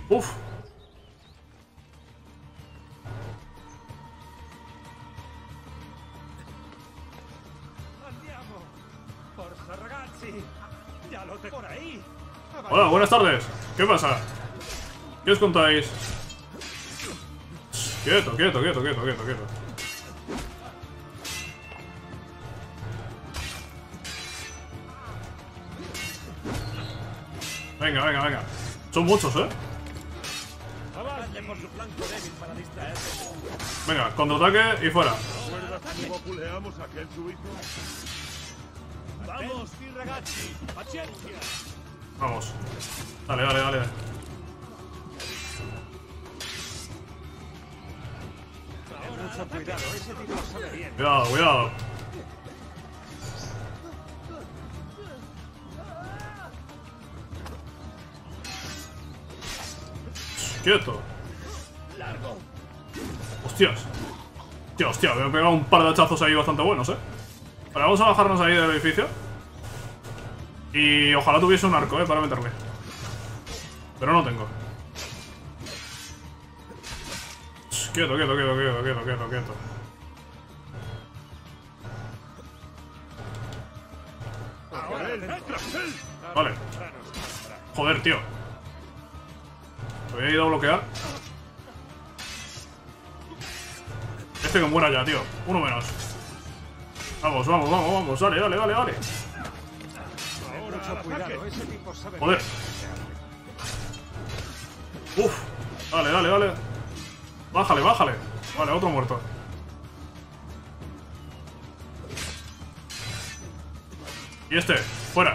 Uf. Andiamo. Forza ragazzi. Ya lo tengo por ahí. Hola, buenas tardes. ¿Qué pasa? ¿Qué os contáis? Quieto, quieto, quieto, quieto, quieto, quieto. Venga, venga, venga. Son muchos, ¿eh? Avance por su flanco débil para distraerse. Venga, contraataque y fuera. ¿Recuerdas cómo vapuleamos a aquel suizo? Vamos, ragazzi. Paciencia. Vamos. Dale, dale, dale. Mucho cuidado, ese tipo sabe bien. Cuidado, cuidado. Quieto. Hostias. Hostia, hostia, me he pegado un par de hachazos ahí bastante buenos, Vale, vamos a bajarnos ahí del edificio. Y ojalá tuviese un arco, para meterle. Pero no tengo. Quieto, quieto, quieto, quieto, quieto, quieto, quieto. Vale. Joder, tío. Me había ido a bloquear. Este que muera ya, tío. Uno menos. Vamos, vamos, vamos, vamos. Dale, dale, dale, dale. Mucho cuidado, ese tipo sabe Joder. Uf. Dale, dale, dale. Bájale, bájale. Vale, otro muerto. Y este, fuera.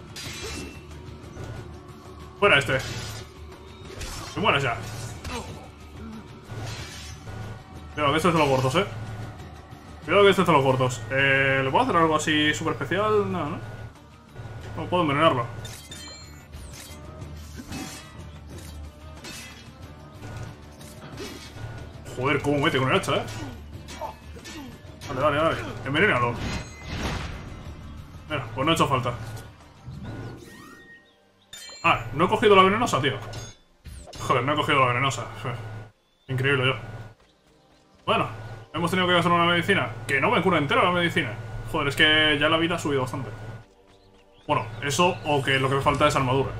Fuera este. Que mueras ya. Cuidado que este es de los gordos, Cuidado que este es de los gordos. ¿Le puedo hacer algo así súper especial? No, ¿no? No puedo envenenarlo. Joder, cómo mete con el hacha, Dale, dale, dale. Envenénalo. Mira, pues no ha hecho falta. Ah, no he cogido la venenosa, tío. Joder, no he cogido la venenosa. Increíble yo. Bueno, hemos tenido que gastar una medicina. Que no me cura entera la medicina. Joder, es que ya la vida ha subido bastante. Bueno, eso o que lo que me falta es armadura.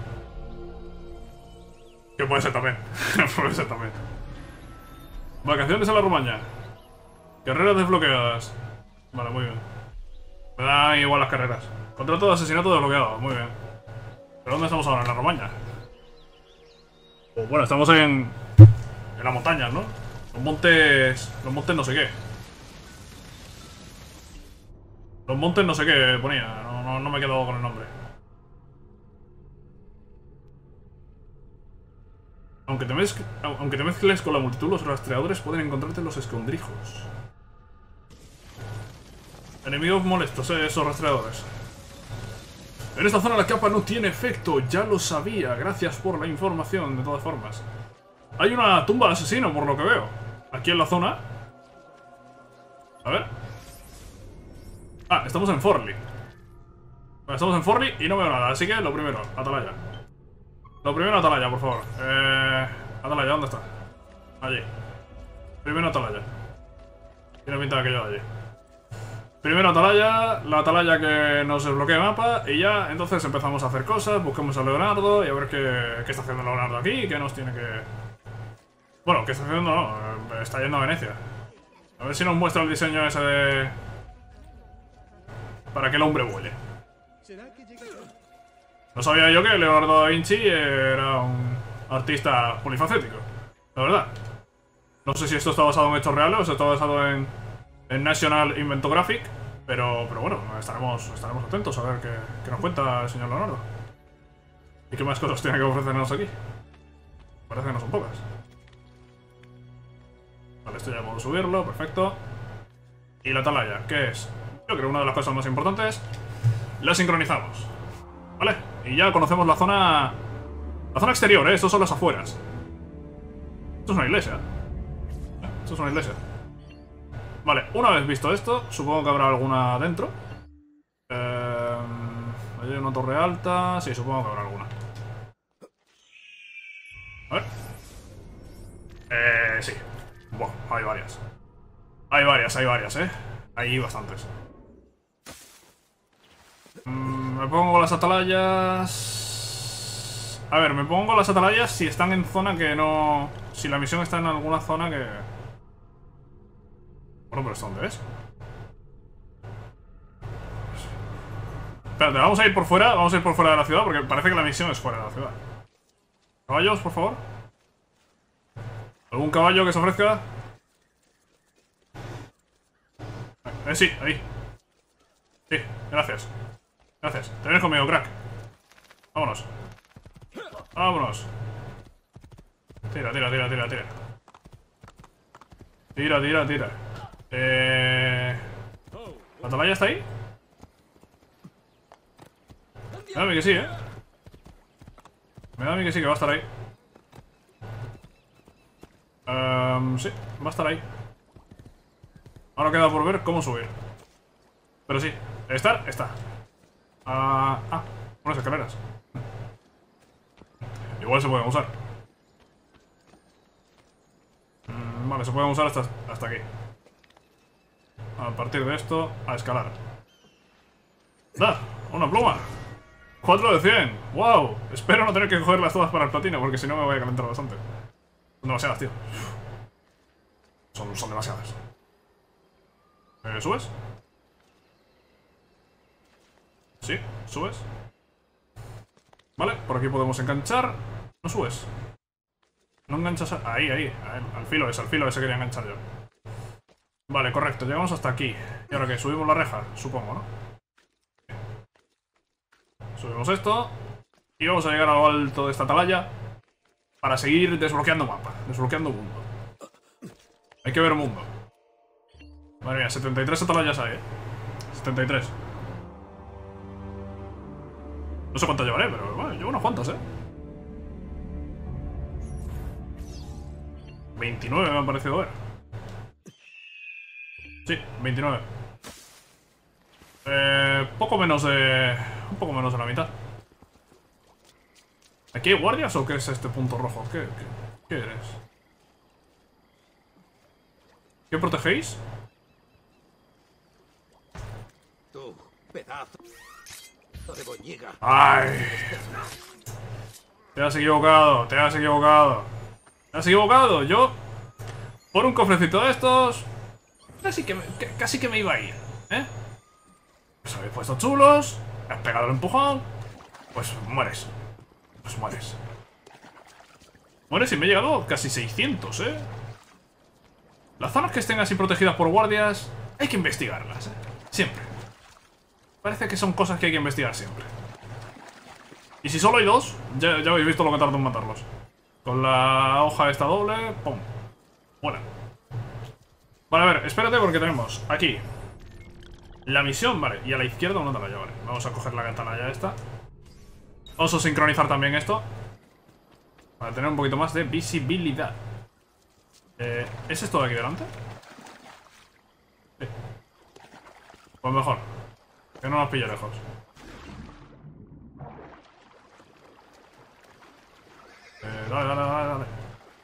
Que puede ser también. Puede ser también. Vacaciones a la Romaña. Carreras desbloqueadas. Vale, muy bien. Me dan igual las carreras. Contrato de asesinato desbloqueado. Muy bien. ¿Pero dónde estamos ahora? En la Romaña. Pues bueno, estamos en las montañas, ¿no? Los montes no sé qué. Los montes no sé qué ponía. No me he quedado con el nombre. Aunque te mezcles con la multitud, los rastreadores pueden encontrarte en los escondrijos. Enemigos molestos, esos rastreadores. En esta zona la capa no tiene efecto, ya lo sabía. Gracias por la información, de todas formas. Hay una tumba de asesino, por lo que veo. Aquí en la zona. A ver. Ah, estamos en Forli. Vale, estamos en Forli y no veo nada, así que lo primero, Atalaya. Lo primero, Atalaya, por favor. Atalaya, ¿dónde está? Allí. Primero Atalaya. Tiene pinta de que yo allí. Primero Atalaya, la Atalaya que nos desbloquea el mapa y ya entonces empezamos a hacer cosas, busquemos a Leonardo y a ver qué está haciendo Leonardo aquí, qué nos tiene que... Bueno, qué está haciendo no, está yendo a Venecia. A ver si nos muestra el diseño ese de... Para que el hombre vuele. No sabía yo que Leonardo da Vinci era un artista polifacético, la verdad. No sé si esto está basado en hechos reales o si está basado en National Inventographic, pero bueno, estaremos atentos a ver qué nos cuenta el señor Leonardo. ¿Y qué más cosas tiene que ofrecernos aquí? Parece que no son pocas. Vale, esto ya puedo subirlo, perfecto. Y la atalaya, ¿qué es? Yo creo que una de las cosas más importantes. La sincronizamos. ¿Vale? Y ya conocemos la zona... La zona exterior, estos son las afueras. Esto es una iglesia. Esto es una iglesia. Vale, una vez visto esto, supongo que habrá alguna dentro. Hay una torre alta. Sí, supongo que habrá alguna. A ver. Sí. Bueno, hay varias. Hay varias, Hay bastantes. Me pongo las atalayas... A ver, me pongo las atalayas si están en zona que no... Si la misión está en alguna zona que... Bueno, pero ¿esto dónde es? Espérate, vamos a ir por fuera. Vamos a ir por fuera de la ciudad porque parece que la misión es fuera de la ciudad. ¿Caballos, por favor? ¿Algún caballo que se ofrezca? Sí, ahí. Sí, gracias. Gracias. Te vienes conmigo, crack. Vámonos. Vámonos. Tira. Tira. ¿La atalaya está ahí? Me da a mí que sí, Me da a mí que sí, que va a estar ahí. Sí, va a estar ahí. Ahora queda por ver cómo subir. Pero sí, está. Unas escaleras. Igual se pueden usar. Vale, se pueden usar hasta aquí. A partir de esto, a escalar. ¡Da! ¡Una pluma! 4 de 100. ¡Wow! Espero no tener que cogerlas todas para el platino, porque si no me voy a calentar bastante. Son demasiadas, tío. Son demasiadas. ¿Subes? Sí, subes. Vale, por aquí podemos enganchar. No subes. No enganchas ahí, al filo ese quería enganchar yo. Vale, correcto, llegamos hasta aquí. ¿Y ahora qué? Subimos la reja, supongo, ¿no? Subimos esto. Y vamos a llegar a lo alto de esta atalaya para seguir desbloqueando mapa, desbloqueando mundo. Hay que ver mundo. Madre mía, 73 atalayas hay, 73. No sé cuántas llevaré, pero bueno, llevo unas cuantas, 29 me han parecido ver. Sí, 29. Poco menos de... Un poco menos de la mitad. ¿Aquí hay guardias o qué es este punto rojo? ¿Qué eres? ¿Qué protegéis? Tú, pedazo de boñiga. ¡Ay! Te has equivocado. Yo, por un cofrecito de estos, casi que me iba a ir, Os habéis puesto chulos, me has pegado el empujón, pues mueres. Mueres y me he llegado casi 600, Las zonas que estén así protegidas por guardias, hay que investigarlas, Siempre. Parece que son cosas que hay que investigar siempre. Y si solo hay dos, ya habéis visto lo que tardo en matarlos. Con la hoja esta doble, ¡pum! Buena. Vale, a ver, espérate porque tenemos aquí la misión, vale, y a la izquierda una atalaya, vale. Vamos a coger la atalaya esta. Vamos a sincronizar también esto para tener un poquito más de visibilidad. ¿Es esto de aquí delante? Sí. Pues mejor. Que no nos pille lejos. Dale.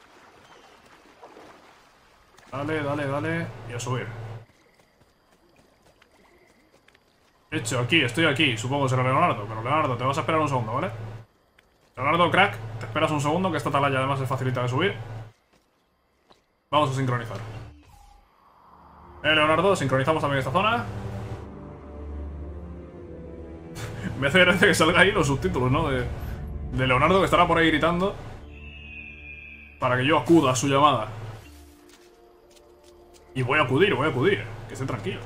Dale. Y a subir. Hecho, estoy aquí. Supongo que será Leonardo. Pero Leonardo, te vas a esperar un segundo, ¿vale? Leonardo, crack, te esperas un segundo, que esta atalaya además es facilita de subir. Vamos a sincronizar. Leonardo, sincronizamos también esta zona. Me hace gracia que salga ahí los subtítulos, ¿no? De Leonardo, que estará por ahí gritando para que yo acuda a su llamada. Y voy a acudir, que esté tranquilo.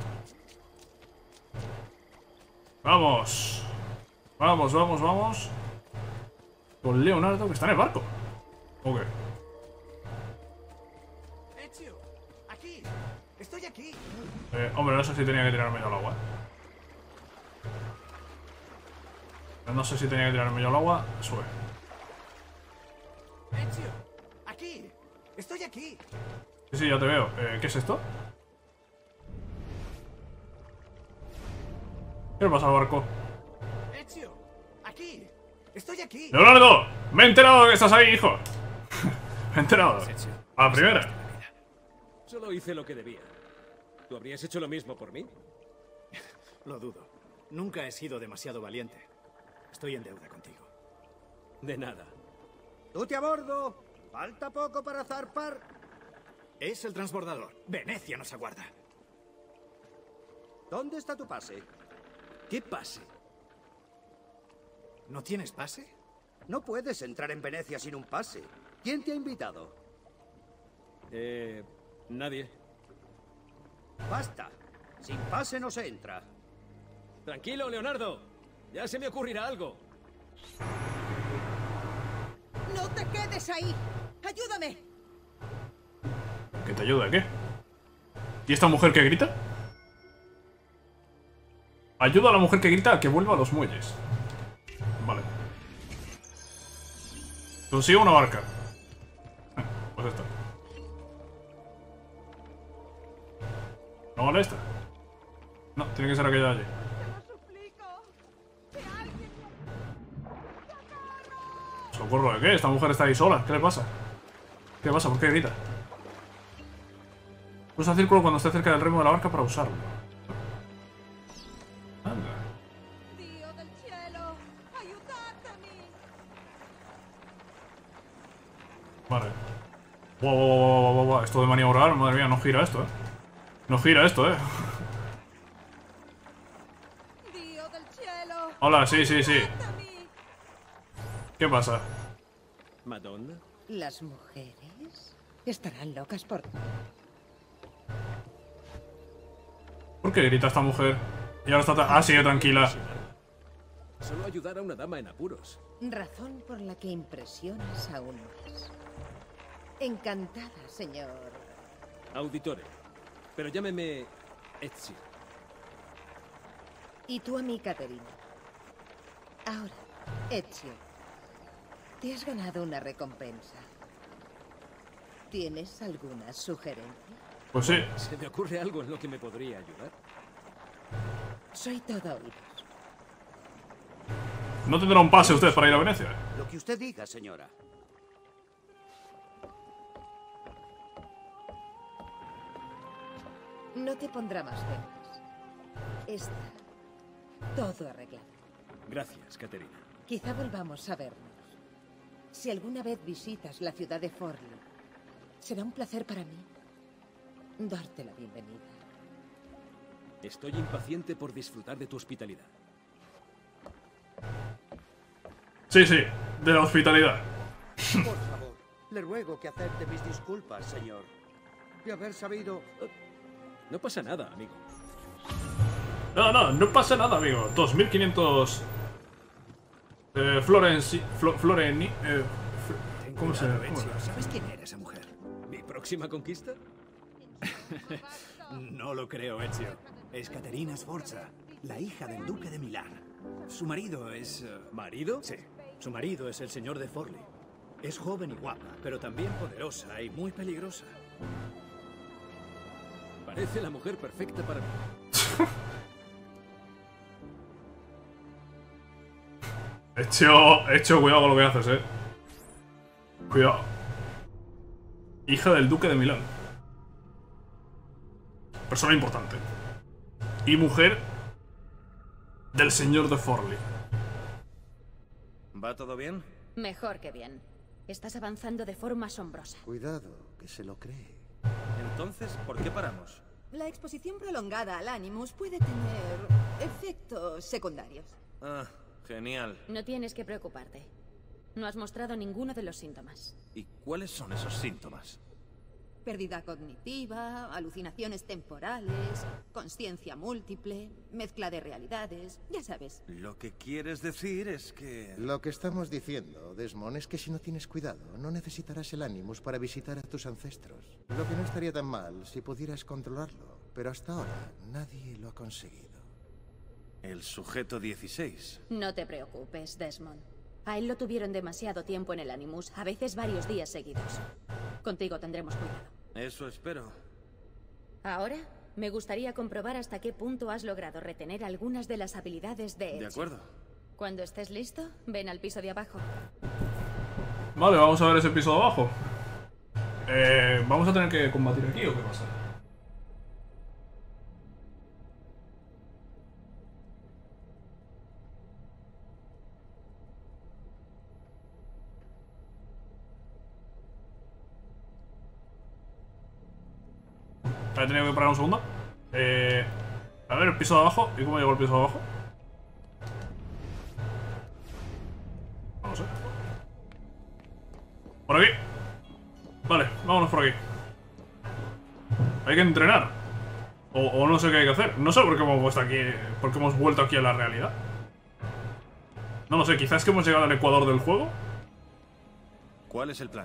Vamos. Con Leonardo, que está en el barco. ¿O qué? Ezio, aquí. Estoy aquí. Hombre, no sé si tenía que tirarme yo al agua. Sube. Ezio, aquí. Estoy aquí. Sí, ya te veo. ¿Qué es esto? ¿Qué le pasa al barco? Ezio, aquí. Estoy aquí. ¡Leonardo! ¡Me he enterado de que estás ahí, hijo! Me he enterado. Ezio, A la primera. Solo hice lo que debía. ¿Tú habrías hecho lo mismo por mí? Lo dudo. Nunca he sido demasiado valiente. Estoy en deuda contigo. De nada. ¡Tute a bordo! ¡Falta poco para zarpar! Es el transbordador. Venecia nos aguarda. ¿Dónde está tu pase? ¿Qué pase? ¿No tienes pase? No puedes entrar en Venecia sin un pase. ¿Quién te ha invitado? Nadie. ¡Basta! Sin pase no se entra. Tranquilo, Leonardo. Ya se me ocurrirá algo. ¡No te quedes ahí! ¡Ayúdame! ¿Que te ayuda? ¿Qué? ¿Y esta mujer que grita? Ayuda a la mujer que grita a que vuelva a los muelles. Vale. Consigue una barca. Pues esta. ¿No vale esta? No, tiene que ser aquella de allí. ¡Te lo suplico! ¡Que alguien me... ¿Socorro de qué? Esta mujer está ahí sola. ¿Qué le pasa? ¿Qué pasa? ¿Por qué grita? Usa círculo cuando esté cerca del remo de la barca para usarlo. Anda. ¡Dios del cielo! ¡Ayúdame! Vale. Wow. Esto de maniobrar, madre mía, no gira esto, No gira esto, ¡Dios del cielo! Hola, sí. ¡Ayúdame! ¿Qué pasa? ¿Madonna? Las mujeres estarán locas por... ¿Por qué grita esta mujer? Y ahora está... Ah, sigue tranquila. Solo ayudar a una dama en apuros. Razón por la que impresionas aún más. Encantada, señor. Auditore. Pero llámeme Ezio. Y tú a mí, Caterina. Ahora, Ezio, te has ganado una recompensa. ¿Tienes alguna sugerencia? Pues sí. ¿Se me ocurre algo en lo que me podría ayudar? Soy todo oídos. ¿No tendrá un pase usted para ir a Venecia? Lo que usted diga, señora. No te pondrá más penas. Está todo arreglado. Gracias, Caterina. Quizá volvamos a vernos. Si alguna vez visitas la ciudad de Forli, será un placer para mí darte la bienvenida. Estoy impaciente por disfrutar de tu hospitalidad. Sí, de la hospitalidad. Por favor, le ruego que acepte mis disculpas, señor. De haber sabido... No pasa nada, amigo. No pasa nada, amigo. 2500... Floreni... ¿Cómo se llama? ¿Sabes quién era esa mujer? ¿Mi próxima conquista? No lo creo, Ezio. Es Caterina Sforza, la hija del duque de Milán. Su marido es... ¿Marido? Sí, su marido es el señor de Forli. Es joven y guapa, pero también poderosa y muy peligrosa. Parece la mujer perfecta para mí. Hecho, cuidado con lo que haces, Cuidado. Hija del duque de Milán. Persona importante. Y mujer del señor de Forli. ¿Va todo bien? Mejor que bien. Estás avanzando de forma asombrosa. Cuidado, que se lo cree. Entonces, ¿por qué paramos? La exposición prolongada al Animus puede tener efectos secundarios. Ah, genial. No tienes que preocuparte. No has mostrado ninguno de los síntomas. ¿Y cuáles son esos síntomas? Pérdida cognitiva, alucinaciones temporales, consciencia múltiple, mezcla de realidades, ya sabes. Lo que quieres decir es que... Lo que estamos diciendo, Desmond, es que si no tienes cuidado, no necesitarás el Animus para visitar a tus ancestros. Lo que no estaría tan mal si pudieras controlarlo, pero hasta ahora nadie lo ha conseguido. El sujeto 16. No te preocupes, Desmond. A él lo tuvieron demasiado tiempo en el Animus, a veces varios días seguidos. Contigo tendremos cuidado. Eso espero. Ahora, me gustaría comprobar hasta qué punto has logrado retener algunas de las habilidades de Ezio. De acuerdo. Cuando estés listo, ven al piso de abajo. Vale, vamos a ver ese piso de abajo. ¿Vamos a tener que combatir aquí o qué pasa? He tenido que parar un segundo. A ver, el piso de abajo. ¿Y cómo llegó el piso de abajo? No lo sé. Por aquí. Vale, vámonos por aquí. Hay que entrenar. O no sé qué hay que hacer. No sé por qué hemos puesto aquí. Por qué hemos vuelto aquí a la realidad. No lo sé, quizás que hemos llegado al ecuador del juego. ¿Cuál es el plan?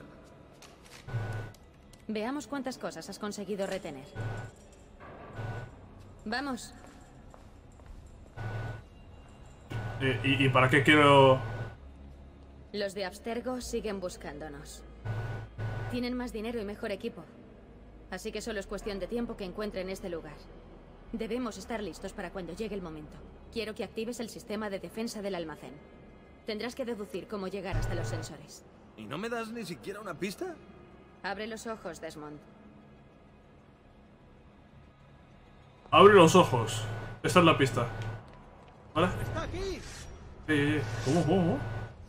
Veamos cuántas cosas has conseguido retener. Vamos. ¿Y para qué quiero...? Los de Abstergo siguen buscándonos. Tienen más dinero y mejor equipo. Así que solo es cuestión de tiempo que encuentren este lugar. Debemos estar listos para cuando llegue el momento. Quiero que actives el sistema de defensa del almacén. Tendrás que deducir cómo llegar hasta los sensores. ¿Y no me das ni siquiera una pista? Abre los ojos, Desmond. Abre los ojos. Esta es la pista. ¿Vale? ¡Está aquí! ¿Cómo?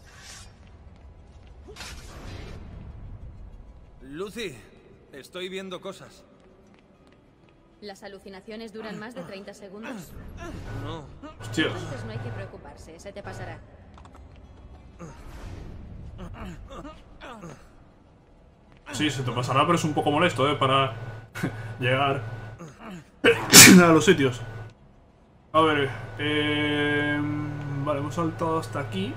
Lucy, estoy viendo cosas. ¿Las alucinaciones duran más de 30 segundos? No. Hostias. Entonces no hay que preocuparse, se te pasará. Sí, se te pasará, pero es un poco molesto, para llegar a los sitios. A ver, vale, hemos saltado hasta aquí.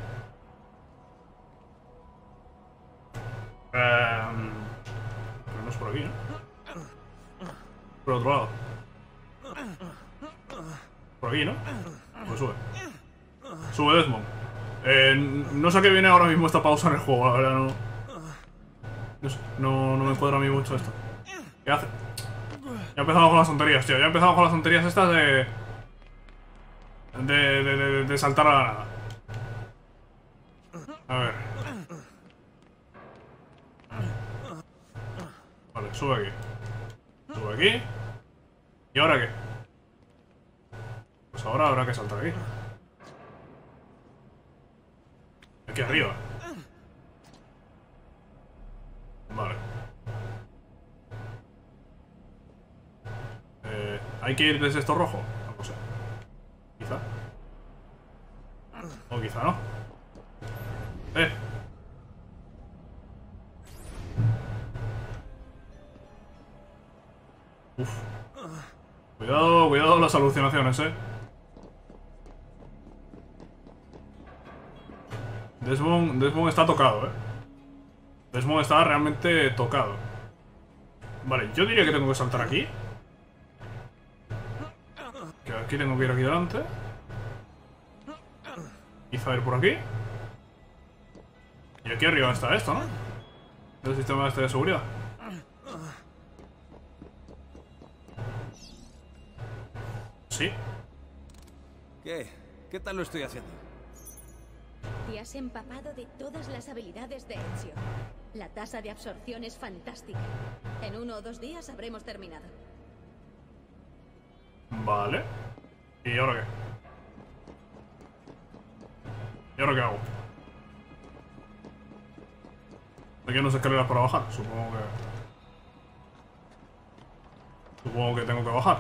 Pero no es por aquí, ¿no? Por otro lado. Por aquí, ¿no? Pues sube. Sube, Desmond. No sé a qué viene ahora mismo esta pausa en el juego, la verdad, no. No sé, no me cuadra a mí mucho esto. ¿Qué hace? Ya empezamos con las tonterías, tío. Ya empezamos con las tonterías estas de saltar a la nada. A ver. Vale, sube aquí. Sube aquí. ¿Y ahora qué? Pues ahora habrá que saltar aquí. Aquí arriba. Vale. ¿Hay que ir desde esto rojo? No lo sé. Quizá. O quizá no. Uf. Cuidado las alucinaciones, Desmond está tocado, Desmond está realmente tocado. Vale, yo diría que tengo que saltar aquí. Que aquí tengo que ir aquí delante. Quizá ir por aquí. Y aquí arriba está esto, ¿no? El sistema este de seguridad. Sí. ¿Qué tal lo estoy haciendo? Te has empapado de todas las habilidades de Ezio. La tasa de absorción es fantástica. En 1 o 2 días habremos terminado. Vale. ¿Y ahora qué? ¿Y ahora qué hago? Aquí hay unas escaleras para bajar. Supongo que tengo que bajar.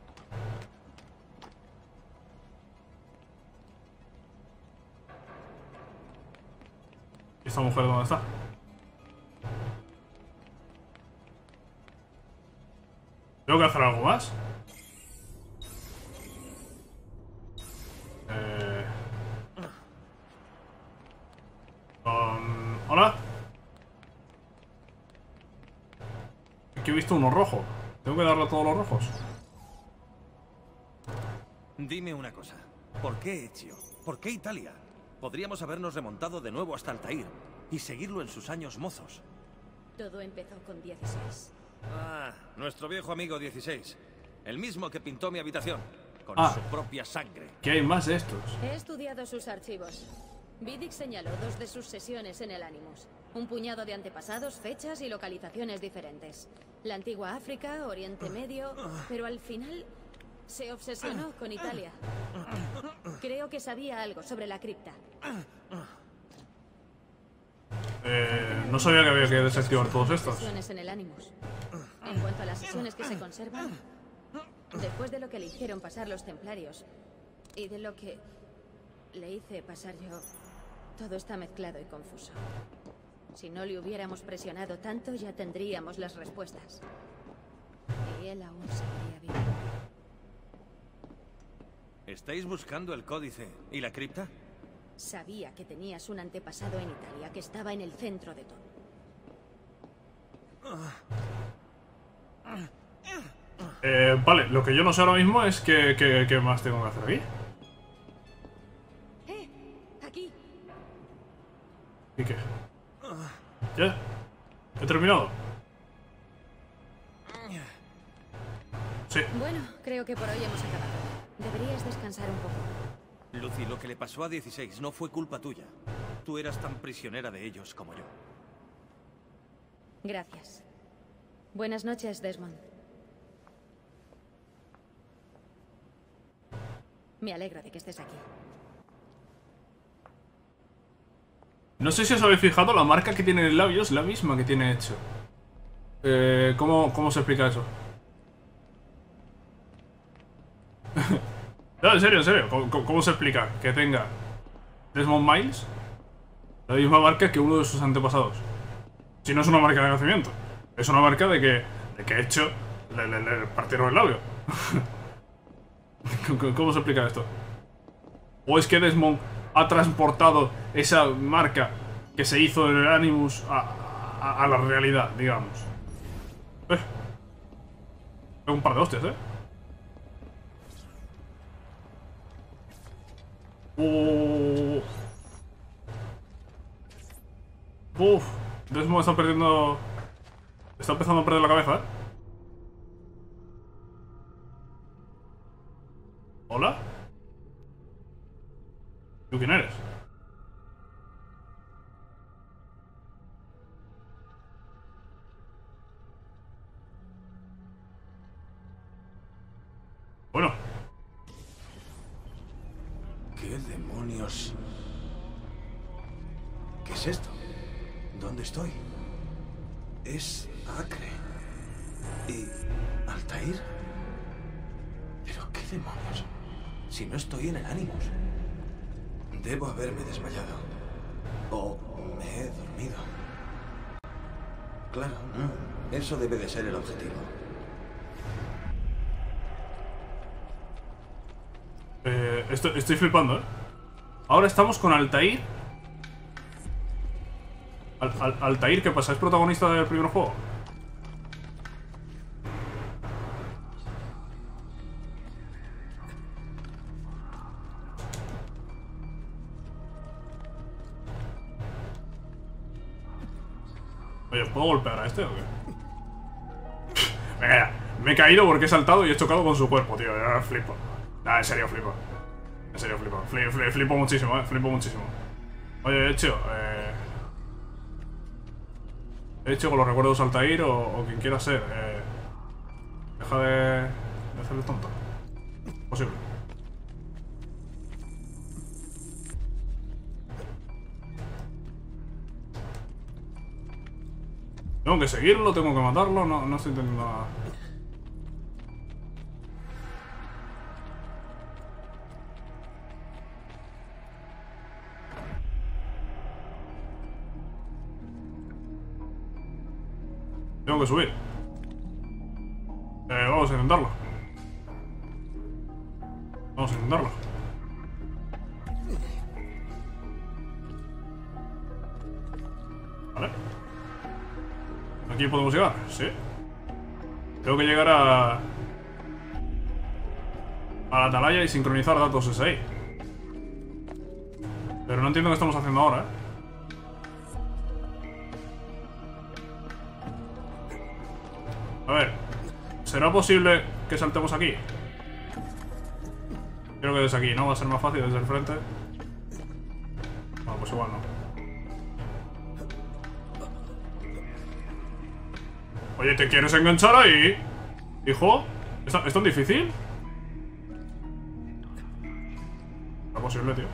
¿Y esta mujer dónde está? ¿Tengo que hacer algo más? ¿Hola? Aquí he visto uno rojo. ¿Tengo que darle a todos los rojos? Dime una cosa. ¿Por qué Ezio? ¿Por qué Italia? Podríamos habernos remontado de nuevo hasta Altair y seguirlo en sus años mozos. Todo empezó con 16. Ah, nuestro viejo amigo 16. El mismo que pintó mi habitación. Con su propia sangre. ¿Qué hay más de estos? He estudiado sus archivos. Vidic señaló 2 de sus sesiones en el Animus. Un puñado de antepasados, fechas y localizaciones diferentes. La antigua África, Oriente Medio, pero al final se obsesionó con Italia. Creo que sabía algo sobre la cripta. No sabía que había que desactivar todos estos. Sesiones en el Animus. En cuanto a las sesiones que se conservan, después de lo que le hicieron pasar los templarios y de lo que le hice pasar yo, todo está mezclado y confuso. Si no le hubiéramos presionado tanto, ya tendríamos las respuestas. Y él aún seguiría vivo. ¿Estáis buscando el códice y la cripta? Sabía que tenías un antepasado en Italia que estaba en el centro de todo. Vale, lo que yo no sé ahora mismo es qué más tengo que hacer aquí. Aquí. ¿Y qué? ¿Ya? ¿He terminado? Sí. Bueno, creo que por hoy hemos acabado. Deberías descansar un poco. Lucy, lo que le pasó a 16 no fue culpa tuya. Tú eras tan prisionera de ellos como yo. Gracias. Buenas noches, Desmond. Me alegro de que estés aquí. No sé si os habéis fijado, la marca que tiene en el labio es la misma que tiene hecho. ¿Cómo se explica eso? No, en serio. ¿Cómo se explica que tenga Desmond Miles la misma marca que uno de sus antepasados? Si no es una marca de nacimiento, es una marca de que hecho le partieron el labio. ¿Cómo se explica esto? ¿O es que Desmond ha transportado esa marca que se hizo en el Animus a la realidad, digamos? Un par de hostias, Desmond está perdiendo... Está empezando a perder la cabeza, ¿Hola? ¿Tú quién eres? Bueno. ¿Qué demonios? ¿Qué es esto? ¿Dónde estoy? Es Acre. ¿Y Altair? ¿Pero qué demonios? Si no estoy en el Animus. Debo haberme desmayado. O me he dormido. Claro, eso debe de ser el objetivo. Estoy flipando, Ahora estamos con Altair. Altair, ¿qué pasa? ¿Es protagonista del primer juego? Oye, ¿puedo golpear a este o qué? Venga, me he caído porque he saltado y he chocado con su cuerpo, tío. Ya flipo. Nah, en serio flipo. En serio flipo. Flipo muchísimo, Flipo muchísimo. Oye, He hecho con los recuerdos Altair o quien quiera ser. Deja de hacerle tonto. Posible. Tengo que seguirlo, tengo que matarlo, no estoy entendiendo nada. Tengo que subir. Vamos a intentarlo. Vamos a intentarlo. Vale. ¿Aquí podemos llegar? Sí. Tengo que llegar a la atalaya y sincronizar datos SI. Pero no entiendo qué estamos haciendo ahora, A ver, ¿será posible que saltemos aquí? Creo que desde aquí, ¿no? Va a ser más fácil desde el frente. Vamos. pues igual no. Oye, ¿te quieres enganchar ahí? Hijo, ¿es tan difícil? No es posible, tío.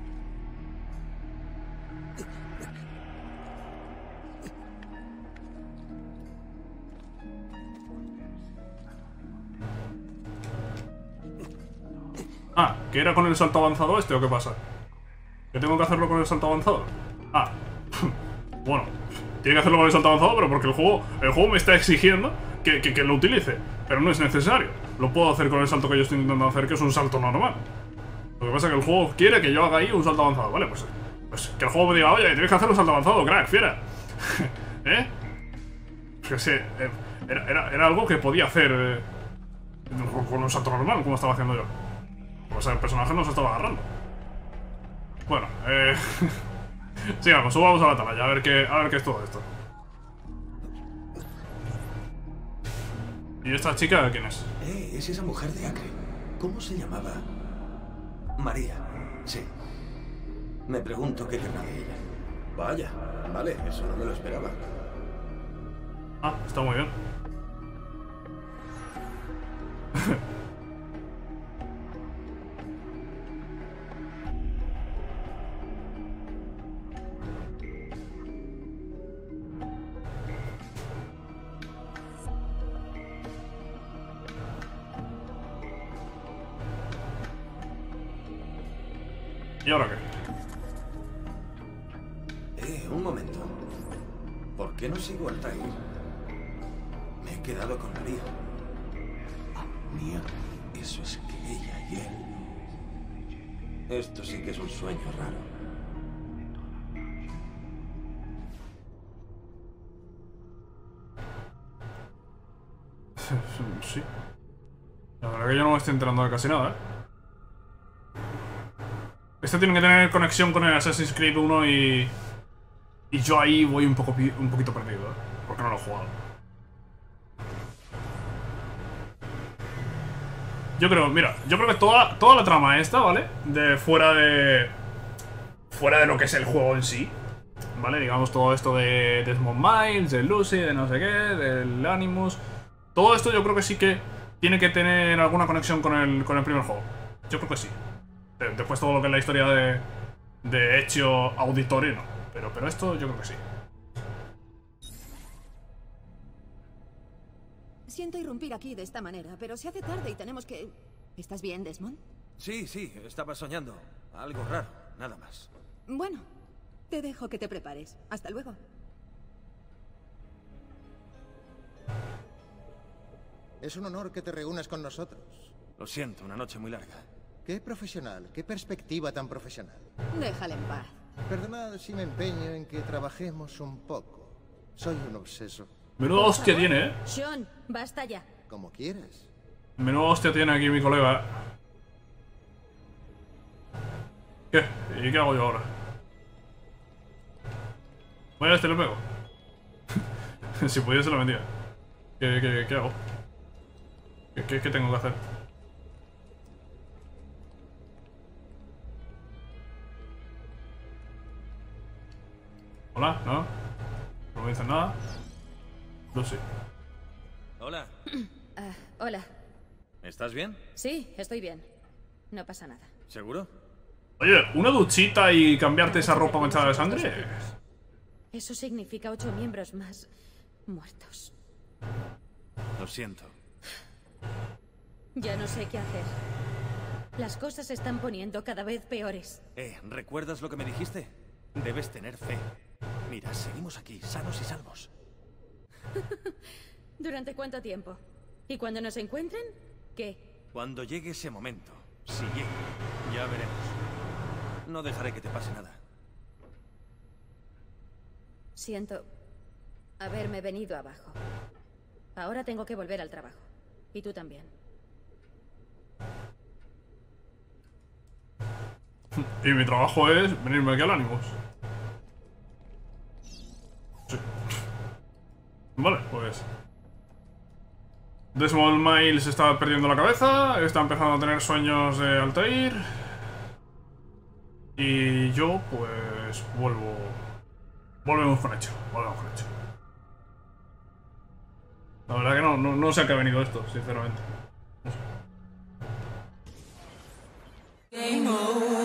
Ah, ¿que era con el salto avanzado este o qué pasa? ¿Que tengo que hacerlo con el salto avanzado? Ah, bueno, tiene que hacerlo con el salto avanzado, pero porque el juego me está exigiendo que lo utilice. Pero no es necesario. Lo puedo hacer con el salto que yo estoy intentando hacer, que es un salto normal. Lo que pasa es que el juego quiere que yo haga ahí un salto avanzado. Vale, pues que el juego me diga, oye, tienes que hacer un salto avanzado, crack, fiera. ¿Eh? Que sé, era algo que podía hacer con un salto normal, como estaba haciendo yo. O sea, el personaje no se estaba agarrando. Bueno, sigamos, subamos a la atalaya, a ver qué es todo esto. ¿Y esta chica quién es? Es esa mujer de Acre. ¿Cómo se llamaba? María, sí. Me pregunto qué querrá de ella. Vaya, vale, eso no me lo esperaba. Ah, está muy bien. ¿Y ahora qué? Un momento. ¿Por qué no sigo Altair? Me he quedado con María. Mía, eso es que ella y él. Esto sí que es un sueño raro. Sí. La verdad que yo no me estoy enterando de casi nada, ¿eh? Este tiene que tener conexión con el Assassin's Creed 1 y yo ahí voy un poquito perdido, ¿eh? Porque no lo he jugado. Yo creo, mira, yo creo que toda la trama esta, ¿vale? Fuera de lo que es el juego en sí, ¿vale? Digamos todo esto de Desmond Miles, de Lucy, de no sé qué, del Animus. Todo esto yo creo que sí que tiene que tener alguna conexión con el primer juego. Yo creo que sí. Después todo lo que es la historia de Ezio Auditore, no. Pero esto yo creo que sí. Siento irrumpir aquí de esta manera, pero se hace tarde y tenemos que... ¿Estás bien, Desmond? Sí, estaba soñando. Algo raro, nada más. Bueno, te dejo que te prepares. Hasta luego. Es un honor que te reúnas con nosotros. Lo siento, una noche muy larga. Qué profesional, qué perspectiva tan profesional. Déjale en paz. Perdonad si me empeño en que trabajemos un poco. Soy un obseso. Menuda hostia tiene, ¿eh? Sean, basta ya. Como quieras. Menuda hostia tiene aquí mi colega. ¿Qué? ¿Y qué hago yo ahora? Voy a este le pego. Si pudiese lo vendía. ¿Qué hago? ¿Qué tengo que hacer? Hola, ¿no? No me dicen nada. Lucy. Hola. Hola. ¿Estás bien? Sí, estoy bien. No pasa nada. ¿Seguro? Oye, ¿una duchita y cambiarte esa ropa manchada de sangre? Eso significa 8 miembros más muertos. Lo siento. Ya no sé qué hacer. Las cosas se están poniendo cada vez peores. ¿Recuerdas lo que me dijiste? Debes tener fe. Mira, seguimos aquí, sanos y salvos. ¿Durante cuánto tiempo? ¿Y cuando nos encuentren? ¿Qué? Cuando llegue ese momento. Si llega, ya veremos. No dejaré que te pase nada. Siento haberme venido abajo. Ahora tengo que volver al trabajo. Y tú también. Y mi trabajo es venirme aquí al Animus. Sí. Vale, pues... Desmond Miles está perdiendo la cabeza, está empezando a tener sueños de Altair. Y yo, pues... pues volvemos con hecho. La verdad que no sé a qué ha venido esto, sinceramente. No sé.